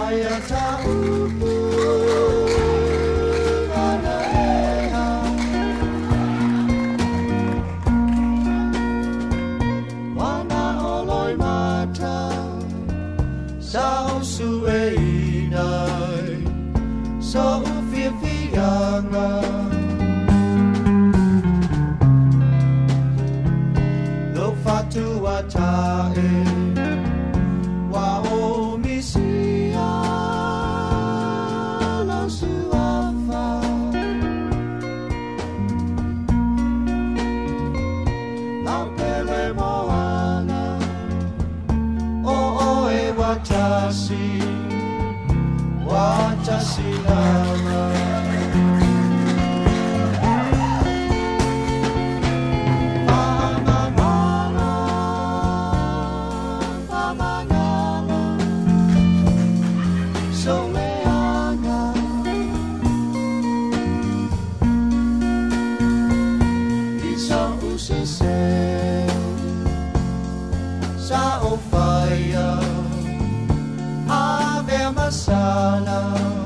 sao su ei nai so phía phía nga lo fatu ata e wa o misia lo su afa la pele moana o e watashi nama sa o fire ave masala